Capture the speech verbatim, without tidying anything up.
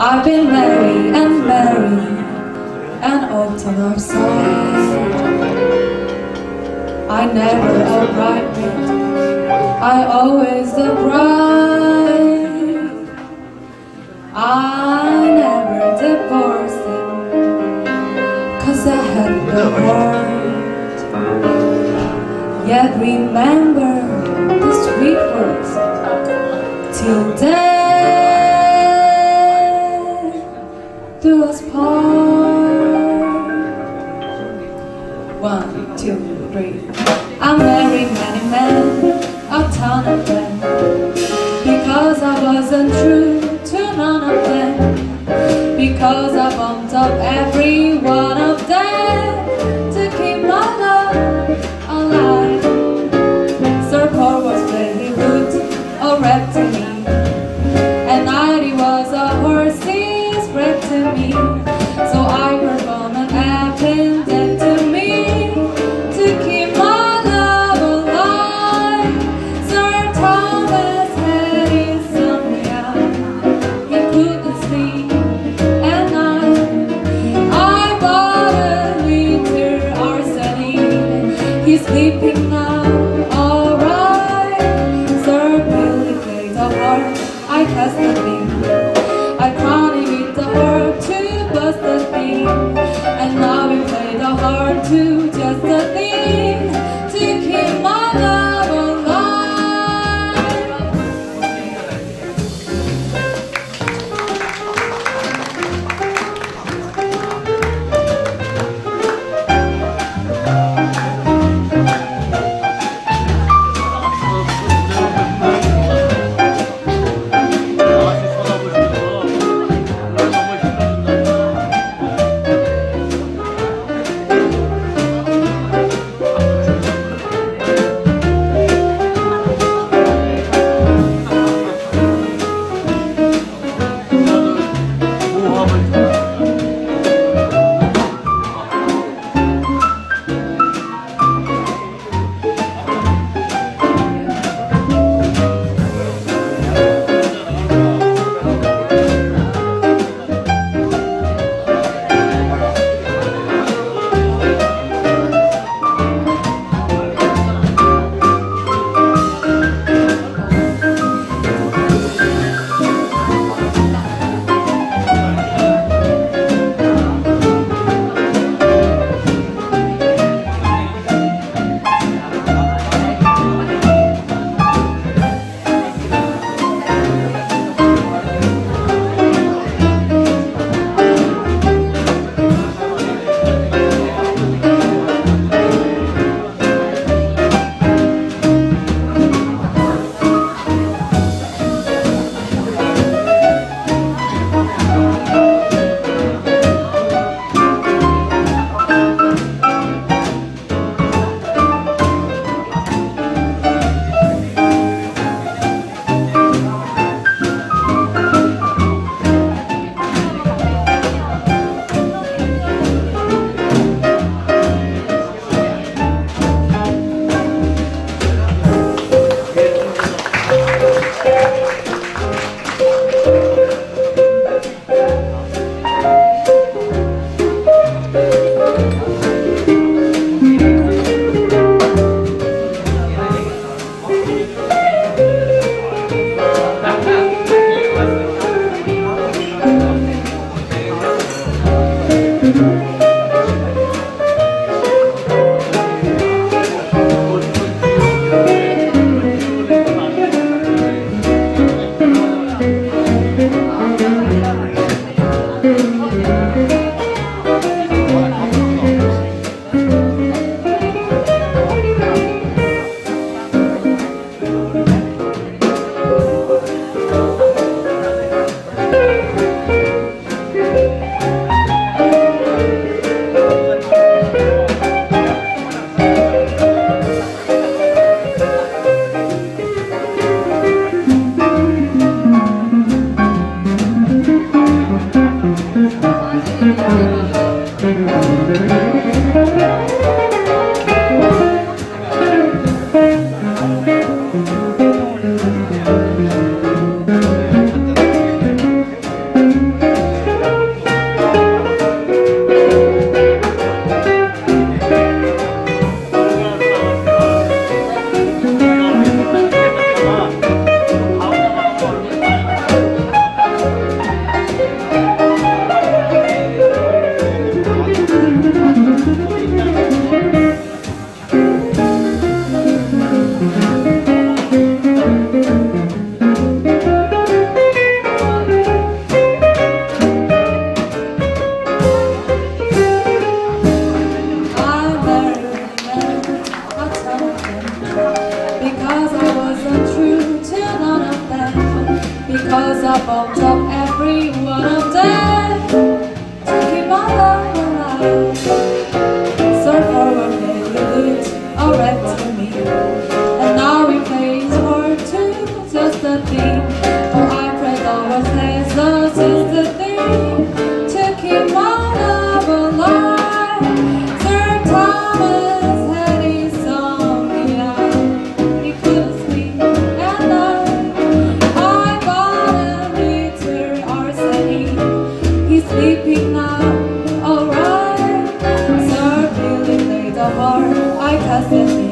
I've been merry and merry, and often I've sighed. I never a bridesmaid, I always the bride. I never divorced him, 'cause I had the heart. Yet remember the sweet words till death do us part. One, two, three. I married many men, a ton of them, because I wasn't true to none of them, because I bumped up every one of them to keep my love alive. Sir Paul was very good, or rap to me, and Nighty was a horse's breath to me. So I perform an appendant to me to keep my love alive. Sir Thomas had insomnia, he couldn't sleep at night. I bought a liter arsenic, he's sleeping now, alright. Sir Billy played the harp, I cast the beam, I chronic with the harp to bust the thing, and now we play the harp to just the thing to keep my love alive. because I bumped up every one of them to keep my love alive. So for one day we looked alright to me, and now we play for two, just the thing. Oh, I pray God was less, us is the thing to keep my love alive. Sir Thomas had his song, yeah, he couldn't sleep at night. I got a liter arsenic, he's sleeping now, alright. Sir Billy played the harp, I cast it